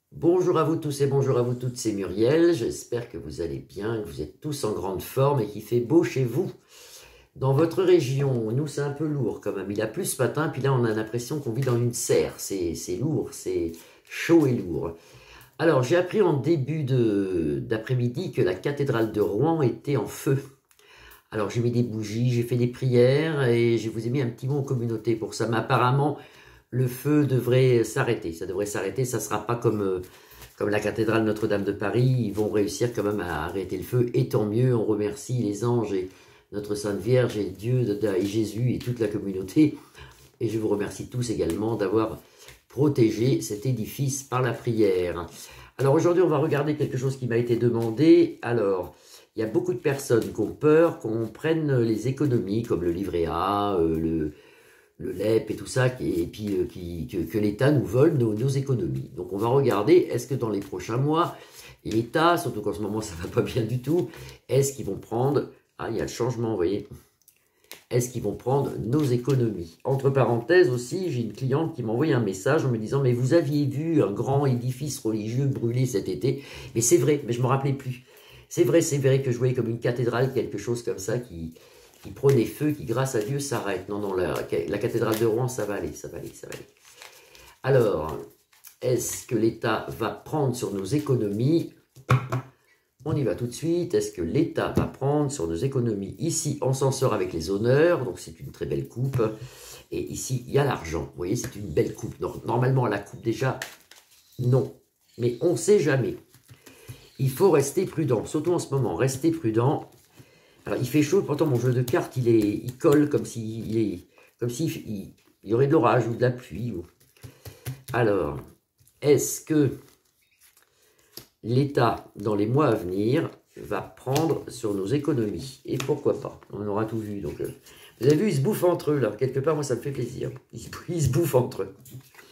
Bonjour à vous tous et bonjour à vous toutes, c'est Muriel. J'espère que vous allez bien, que vous êtes tous en grande forme et qu'il fait beau chez vous. Dans votre région, nous c'est un peu lourd quand même. Il a plu ce matin, puis là on a l'impression qu'on vit dans une serre. C'est lourd, c'est chaud et lourd. Alors j'ai appris en début d'après-midi que la cathédrale de Rouen était en feu. Alors j'ai mis des bougies, j'ai fait des prières et je vous ai mis un petit mot en communauté pour ça. Mais apparemment, le feu devrait s'arrêter. Ça devrait s'arrêter. Ça ne sera pas comme la cathédrale Notre-Dame de Paris. Ils vont réussir quand même à arrêter le feu. Et tant mieux. On remercie les anges et notre Sainte Vierge et Dieu et Jésus et toute la communauté. Et je vous remercie tous également d'avoir protégé cet édifice par la prière. Alors aujourd'hui, on va regarder quelque chose qui m'a été demandé. Alors, il y a beaucoup de personnes qui ont peur qu'on prenne les économies comme le livret A, le LEP et tout ça, et puis que l'État nous vole nos économies. Donc on va regarder, est-ce que dans les prochains mois, l'État, surtout qu'en ce moment ça va pas bien du tout, est-ce qu'ils vont prendre, ah il y a le changement, vous voyez, est-ce qu'ils vont prendre nos économies? Entre parenthèses aussi, j'ai une cliente qui m'a envoyé un message en me disant, mais vous aviez vu un grand édifice religieux brûler cet été? Mais c'est vrai, mais je me rappelais plus. C'est vrai que je voyais comme une cathédrale, quelque chose comme ça qui prenait feu, qui grâce à Dieu s'arrête. Non, non, la cathédrale de Rouen, ça va aller, ça va aller, ça va aller. Alors, est-ce que l'État va prendre sur nos économies? On y va tout de suite. Est-ce que l'État va prendre sur nos économies? Ici, on s'en sort avec les honneurs, donc c'est une très belle coupe. Et ici, il y a l'argent. Vous voyez, c'est une belle coupe. Normalement, la coupe déjà, non. Mais on ne sait jamais. Il faut rester prudent, surtout en ce moment. Restez prudent. Alors, il fait chaud, pourtant mon jeu de cartes, il colle comme s'il y aurait de l'orage ou de la pluie. Alors, est-ce que l'État, dans les mois à venir, va prendre sur nos économies? Et pourquoi pas? On aura tout vu. Donc, vous avez vu, ils se bouffent entre eux, là. Quelque part, moi, ça me fait plaisir. Ils se bouffent entre eux.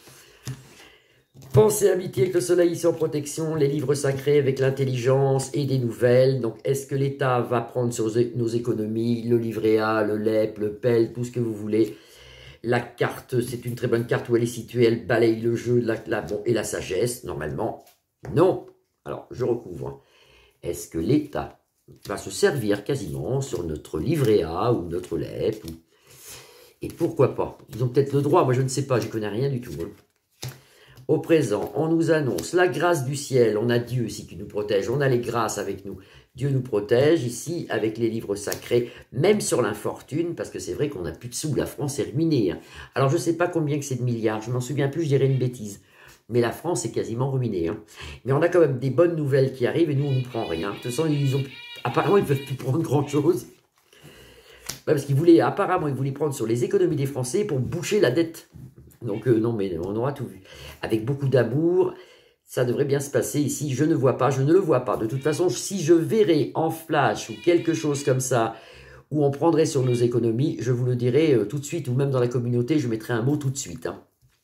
Pensée amitié avec le soleil ici en protection, les livres sacrés avec l'intelligence et des nouvelles. Donc, est-ce que l'État va prendre sur nos économies, le livret A, le LEP, le PEL, tout ce que vous voulez? La carte, c'est une très bonne carte où elle est située, elle balaye le jeu et la sagesse, normalement. Non. Alors, je recouvre. Est-ce que l'État va se servir quasiment sur notre livret A ou notre LEP Et pourquoi pas? Ils ont peut-être le droit, moi je ne sais pas, je connais rien du tout. Au présent, on nous annonce la grâce du ciel, on a Dieu ici qui nous protège, on a les grâces avec nous. Dieu nous protège ici avec les livres sacrés, même sur l'infortune, parce que c'est vrai qu'on n'a plus de sous, la France est ruinée. Hein. Alors je ne sais pas combien que c'est de milliards, je m'en souviens plus, je dirais une bêtise. Mais la France est quasiment ruinée. Hein. Mais on a quand même des bonnes nouvelles qui arrivent et nous on ne prend rien. De toute façon, apparemment ils ne peuvent plus prendre grand chose. Parce qu'ils voulaient, apparemment ils voulaient prendre sur les économies des Français pour boucher la dette. Donc non, mais on aura tout vu. Avec beaucoup d'amour, ça devrait bien se passer ici. Je ne vois pas, je ne le vois pas. De toute façon, si je verrais en flash ou quelque chose comme ça, où on prendrait sur nos économies, je vous le dirai tout de suite, ou même dans la communauté, je mettrai un mot tout de suite. Hein.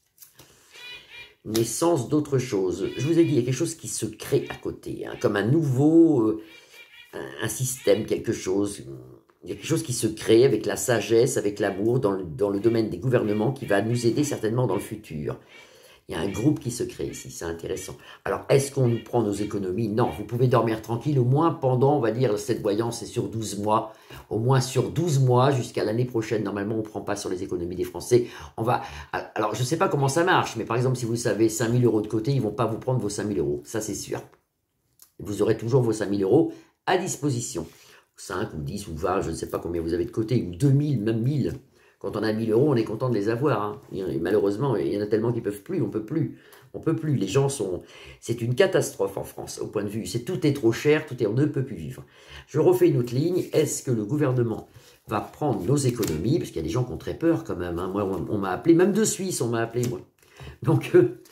Naissance d'autre chose. Je vous ai dit, il y a quelque chose qui se crée à côté, hein, comme un nouveau, un système, quelque chose... Il y a quelque chose qui se crée avec la sagesse, avec l'amour dans le domaine des gouvernements qui va nous aider certainement dans le futur. Il y a un groupe qui se crée ici, c'est intéressant. Alors, est-ce qu'on nous prend nos économies? Non, vous pouvez dormir tranquille, au moins pendant, on va dire, cette voyance est sur 12 mois. Au moins sur 12 mois, jusqu'à l'année prochaine. Normalement, on ne prend pas sur les économies des Français. On va... Alors, je ne sais pas comment ça marche, mais par exemple, si vous savez 5 000 € de côté, ils ne vont pas vous prendre vos 5 000 €. Ça, c'est sûr. Vous aurez toujours vos 5 000 € à disposition. 5 ou 10 ou 20, je ne sais pas combien vous avez de côté, ou 2000, même 1000. Quand on a 1000 €, on est content de les avoir. Hein. Et malheureusement, il y en a tellement qui ne peuvent plus, on peut plus. On peut plus. Les gens sont... C'est une catastrophe en France, au point de vue. Tout est trop cher, on ne peut plus vivre. Je refais une autre ligne. Est-ce que le gouvernement va prendre nos économies? Parce qu'il y a des gens qui ont très peur quand même. Hein. Moi, on m'a appelé, même de Suisse, on m'a appelé, moi. Donc,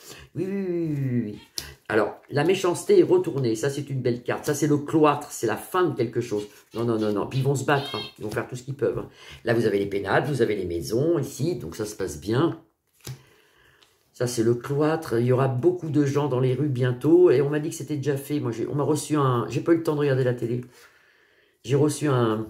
oui. Alors, la méchanceté est retournée. Ça, c'est une belle carte. Ça, c'est le cloître. C'est la fin de quelque chose. Non. Puis ils vont se battre. Hein. Ils vont faire tout ce qu'ils peuvent. Hein. Là, vous avez les pénales, vous avez les maisons ici. Donc, ça se passe bien. Ça, c'est le cloître. Il y aura beaucoup de gens dans les rues bientôt. Et on m'a dit que c'était déjà fait. Moi, on m'a reçu un... J'ai pas eu le temps de regarder la télé. J'ai reçu un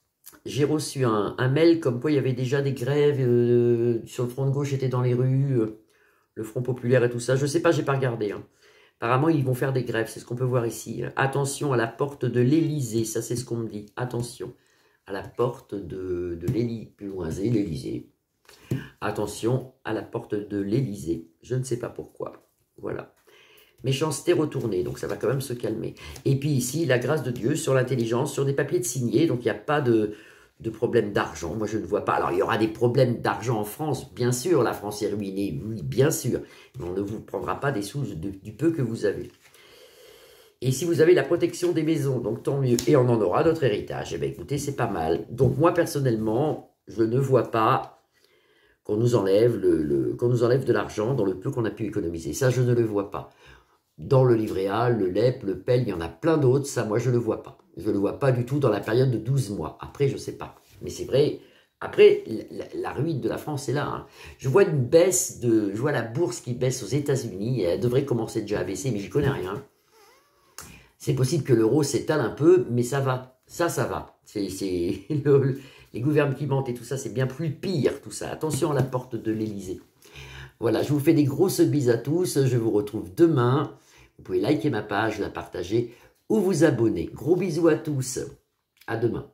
mail comme quoi il y avait déjà des grèves sur le front de gauche, était dans les rues, le Front populaire et tout ça. Je sais pas, j'ai pas regardé. Hein. Apparemment, ils vont faire des grèves, c'est ce qu'on peut voir ici. Attention à la porte de l'Élysée, ça c'est ce qu'on me dit. Attention à la porte de l'Élysée, plus loin, c'est l'Élysée. Attention à la porte de l'Élysée. Je ne sais pas pourquoi. Voilà. Méchanceté retournée, donc ça va quand même se calmer. Et puis ici, la grâce de Dieu sur l'intelligence, sur des papiers de signer, donc il n'y a pas de problème d'argent. Moi, je ne vois pas. Alors, il y aura des problèmes d'argent en France, bien sûr, la France est ruinée, oui, bien sûr. Mais on ne vous prendra pas des sous du peu que vous avez. Et si vous avez la protection des maisons, donc tant mieux. Et on en aura notre héritage. Eh bien, écoutez, c'est pas mal. Donc, moi, personnellement, je ne vois pas qu'on nous enlève qu'on nous enlève de l'argent dans le peu qu'on a pu économiser. Ça, je ne le vois pas. Dans le livret A, le LEP, le PEL, il y en a plein d'autres. Ça, moi, je ne le vois pas. Je ne le vois pas du tout dans la période de 12 mois. Après, je ne sais pas. Mais c'est vrai. Après, la ruine de la France est là. Hein. Je vois une baisse je vois la bourse qui baisse aux États-Unis. Elle devrait commencer déjà à baisser, mais j'y connais rien. C'est possible que l'euro s'étale un peu, mais ça va. Ça va. Les gouvernements et tout ça, c'est bien plus pire, tout ça. Attention à la porte de l'Élysée. Voilà, je vous fais des grosses bises à tous. Je vous retrouve demain. Vous pouvez liker ma page, la partager ou vous abonner. Gros bisous à tous. À demain.